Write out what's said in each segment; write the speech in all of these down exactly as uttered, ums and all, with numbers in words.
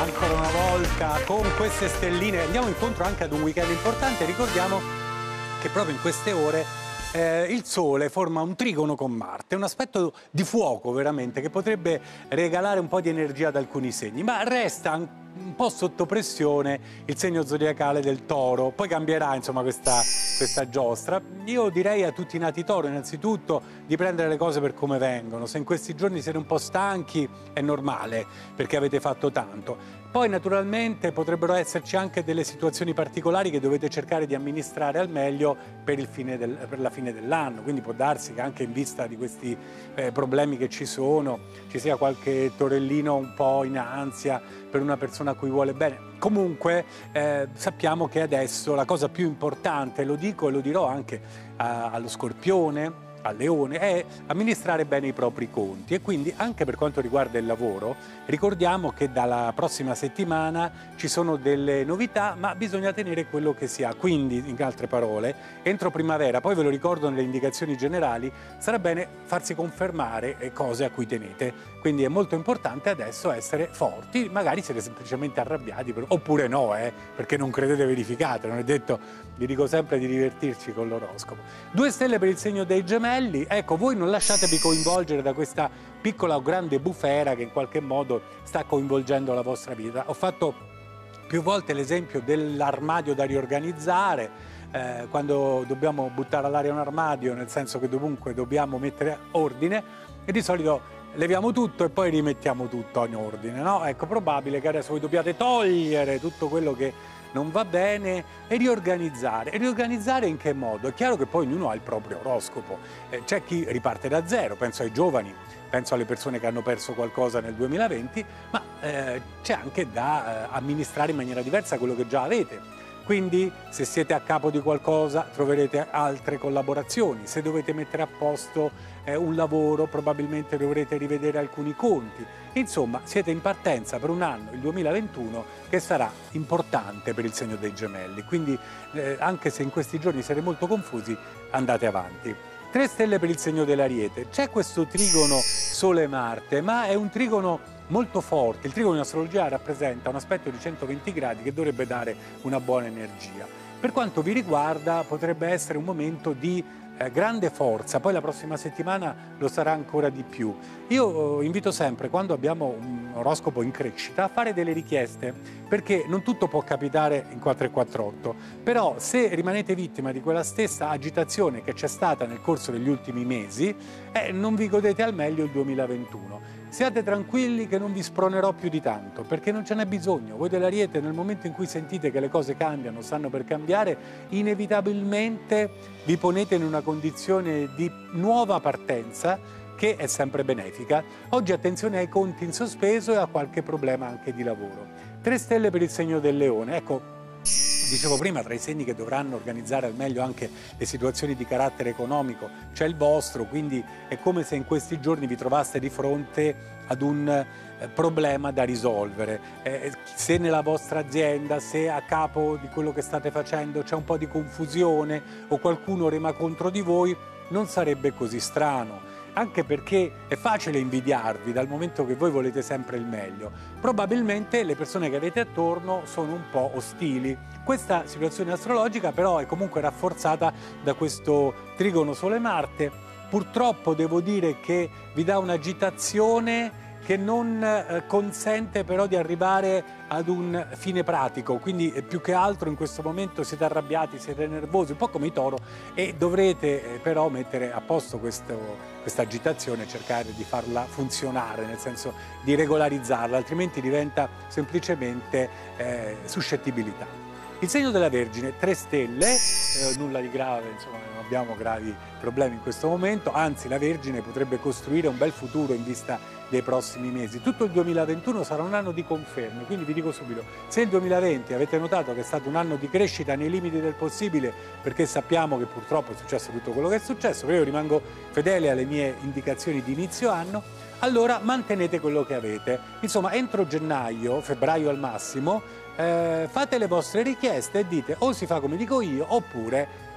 ancora una volta con queste stelline andiamo incontro anche ad un weekend importante. Ricordiamo che proprio in queste ore eh, il Sole forma un trigono con Marte, un aspetto di fuoco veramente che potrebbe regalare un po' di energia ad alcuni segni, ma resta un po' sotto pressione il segno zodiacale del Toro. Poi cambierà insomma questa, questa giostra. Io direi a tutti i nati Toro innanzitutto di prendere le cose per come vengono. Se in questi giorni siete un po' stanchi è normale perché avete fatto tanto. Poi naturalmente potrebbero esserci anche delle situazioni particolari che dovete cercare di amministrare al meglio per, il fine del, per la fine dell'anno, quindi può darsi che anche in vista di questi eh, problemi che ci sono ci sia qualche torellino un po' in ansia per una persona a cui vuole bene. Comunque eh, sappiamo che adesso la cosa più importante, lo dico e lo dirò anche a, allo Scorpione, al Leone, è amministrare bene i propri conti e quindi anche per quanto riguarda il lavoro ricordiamo che dalla prossima settimana ci sono delle novità, ma bisogna tenere quello che si ha. Quindi, in altre parole, entro primavera, poi ve lo ricordo nelle indicazioni generali, sarà bene farsi confermare cose a cui tenete. Quindi è molto importante adesso essere forti, magari siete semplicemente arrabbiati, oppure no, eh, perché non credete verificate, non è detto, vi dico sempre di divertirci con l'oroscopo. Due stelle per il segno dei Gemelli, ecco, voi non lasciatevi coinvolgere da questa piccola o grande bufera che in qualche modo sta coinvolgendo la vostra vita. Ho fatto più volte l'esempio dell'armadio da riorganizzare, eh, quando dobbiamo buttare all'aria un armadio, nel senso che dovunque dobbiamo mettere ordine, e di solito leviamo tutto e poi rimettiamo tutto in ordine, no? Ecco, probabile che adesso voi dobbiate togliere tutto quello che non va bene e riorganizzare. E riorganizzare in che modo? È chiaro che poi ognuno ha il proprio oroscopo. Eh, c'è chi riparte da zero, penso ai giovani, penso alle persone che hanno perso qualcosa nel duemilaventi, ma eh, c'è anche da eh, amministrare in maniera diversa quello che già avete. Quindi se siete a capo di qualcosa troverete altre collaborazioni, se dovete mettere a posto eh, un lavoro probabilmente dovrete rivedere alcuni conti. Insomma, siete in partenza per un anno, il duemilaventuno, che sarà importante per il segno dei Gemelli. Quindi eh, anche se in questi giorni siete molto confusi, andate avanti. Tre stelle per il segno dell'Ariete. C'è questo trigono Sole-Marte, ma è un trigono molto forte. Il trigono in astrologia rappresenta un aspetto di centoventi gradi che dovrebbe dare una buona energia. Per quanto vi riguarda potrebbe essere un momento di eh, grande forza, poi la prossima settimana lo sarà ancora di più. Io eh, invito sempre, quando abbiamo un oroscopo in crescita, a fare delle richieste, perché non tutto può capitare in quattro e quattr'otto, però se rimanete vittima di quella stessa agitazione che c'è stata nel corso degli ultimi mesi, eh, non vi godete al meglio il duemilaventuno. Siate tranquilli che non vi spronerò più di tanto, perché non ce n'è bisogno. Voi dell'Ariete, nel momento in cui sentite che le cose cambiano, stanno per cambiare, inevitabilmente vi ponete in una condizione di nuova partenza che è sempre benefica. Oggi attenzione ai conti in sospeso e a qualche problema anche di lavoro. Tre stelle per il segno del Leone. Ecco, dicevo prima, tra i segni che dovranno organizzare al meglio anche le situazioni di carattere economico c'è il vostro, quindi è come se in questi giorni vi trovaste di fronte ad un eh, problema da risolvere. Eh, se nella vostra azienda, se a capo di quello che state facendo c'è un po' di confusione o qualcuno rema contro di voi, non sarebbe così strano. Anche perché è facile invidiarvi dal momento che voi volete sempre il meglio. Probabilmente le persone che avete attorno sono un po' ostili. Questa situazione astrologica però è comunque rafforzata da questo trigono Sole-Marte. Purtroppo devo dire che vi dà un'agitazione che non eh, consente però di arrivare ad un fine pratico, quindi eh, più che altro in questo momento siete arrabbiati, siete nervosi, un po' come i Toro, e dovrete eh, però mettere a posto questa agitazione e cercare di farla funzionare, nel senso di regolarizzarla, altrimenti diventa semplicemente eh, suscettibilità. Il segno della Vergine, tre stelle, eh, nulla di grave, insomma non abbiamo gravi problemi in questo momento, anzi la Vergine potrebbe costruire un bel futuro in vista dei prossimi mesi. Tutto il duemilaventuno sarà un anno di conferme, quindi vi dico subito, se il duemilaventi avete notato che è stato un anno di crescita nei limiti del possibile, perché sappiamo che purtroppo è successo tutto quello che è successo, però io rimango fedele alle mie indicazioni di inizio anno, allora mantenete quello che avete. Insomma, entro gennaio, febbraio al massimo, Eh, fate le vostre richieste e dite o si fa come dico io oppure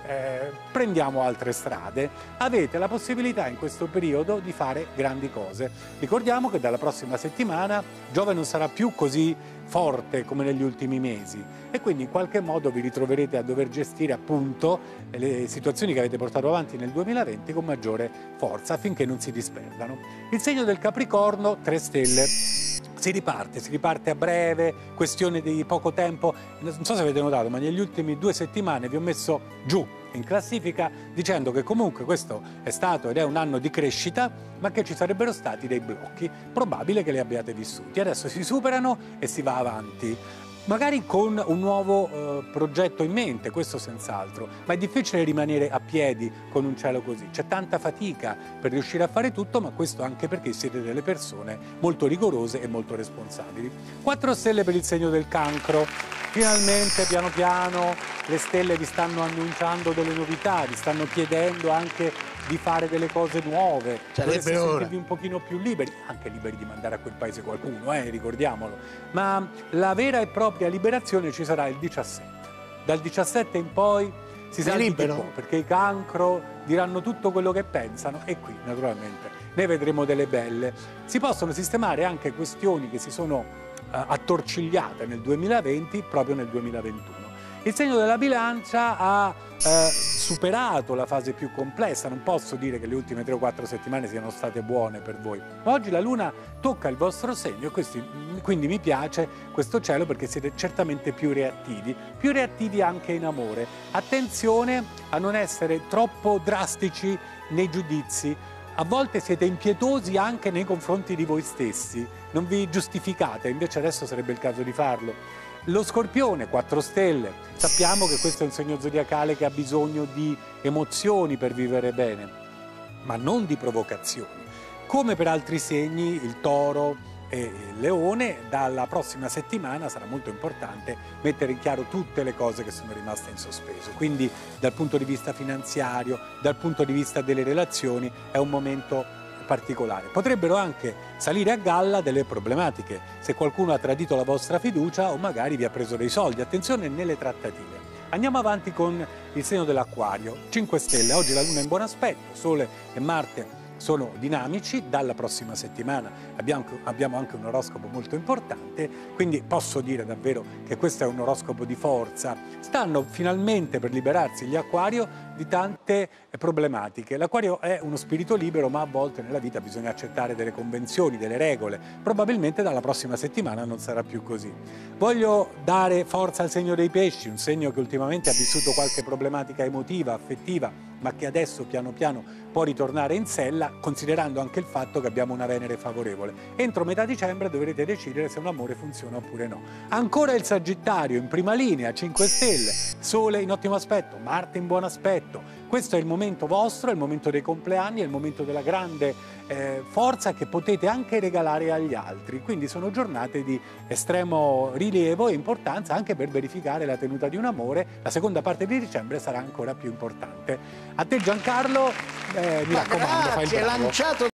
eh, prendiamo altre strade. Avete la possibilità in questo periodo di fare grandi cose. Ricordiamo che dalla prossima settimana Giove non sarà più così forte come negli ultimi mesi e quindi in qualche modo vi ritroverete a dover gestire appunto le situazioni che avete portato avanti nel duemilaventi con maggiore forza affinché non si disperdano. Il segno del Capricorno, tre stelle. Si riparte, si riparte a breve, questione di poco tempo. Non so se avete notato, ma negli ultimi due settimane vi ho messo giù in classifica dicendo che comunque questo è stato ed è un anno di crescita, ma che ci sarebbero stati dei blocchi. Probabile che li abbiate vissuti. Adesso si superano e si va avanti. Magari con un nuovo eh, progetto in mente, questo senz'altro, ma è difficile rimanere a piedi con un cielo così. C'è tanta fatica per riuscire a fare tutto, ma questo anche perché siete delle persone molto rigorose e molto responsabili. Quattro stelle per il segno del Cancro. Finalmente, piano piano, le stelle vi stanno annunciando delle novità, vi stanno chiedendo anche di fare delle cose nuove, dovreste sentirvi un pochino più liberi, anche liberi di mandare a quel paese qualcuno, eh, ricordiamolo, ma la vera e propria liberazione ci sarà il diciassette. Dal diciassette in poi si sa di più, perché i Cancro diranno tutto quello che pensano e qui naturalmente ne vedremo delle belle. Si possono sistemare anche questioni che si sono uh, attorcigliate nel duemilaventi proprio nel duemilaventuno. Il segno della Bilancia ha eh, superato la fase più complessa, non posso dire che le ultime tre o quattro settimane siano state buone per voi, ma oggi la Luna tocca il vostro segno, questi, quindi mi piace questo cielo perché siete certamente più reattivi, più reattivi anche in amore. Attenzione a non essere troppo drastici nei giudizi. A volte siete impietosi anche nei confronti di voi stessi, non vi giustificate, invece adesso sarebbe il caso di farlo. Lo Scorpione, quattro stelle, sappiamo che questo è un segno zodiacale che ha bisogno di emozioni per vivere bene, ma non di provocazioni. Come per altri segni, il Toro e il Leone, dalla prossima settimana sarà molto importante mettere in chiaro tutte le cose che sono rimaste in sospeso. Quindi dal punto di vista finanziario, dal punto di vista delle relazioni, è un momento particolare. Potrebbero anche salire a galla delle problematiche, se qualcuno ha tradito la vostra fiducia o magari vi ha preso dei soldi. Attenzione nelle trattative. Andiamo avanti con il segno dell'Acquario. cinque stelle, oggi la Luna è in buon aspetto, Sole e Marte sono dinamici, dalla prossima settimana abbiamo, abbiamo anche un oroscopo molto importante, quindi posso dire davvero che questo è un oroscopo di forza. Stanno finalmente per liberarsi gli Acquario di tante problematiche. L'Acquario è uno spirito libero, ma a volte nella vita bisogna accettare delle convenzioni, delle regole. Probabilmente dalla prossima settimana non sarà più così. Voglio dare forza al segno dei Pesci, un segno che ultimamente ha vissuto qualche problematica emotiva, affettiva, ma che adesso piano piano può ritornare in sella, considerando anche il fatto che abbiamo una Venere favorevole. Entro metà dicembre dovrete decidere se un amore funziona oppure no. Ancora il Sagittario in prima linea, cinque stelle, Sole in ottimo aspetto, Marte in buon aspetto. Questo è il momento vostro, è il momento dei compleanni, è il momento della grande eh, forza che potete anche regalare agli altri. Quindi sono giornate di estremo rilievo e importanza anche per verificare la tenuta di un amore. La seconda parte di dicembre sarà ancora più importante. A te Giancarlo, eh, mi Ma raccomando, grazie, fai il bravo. lanciato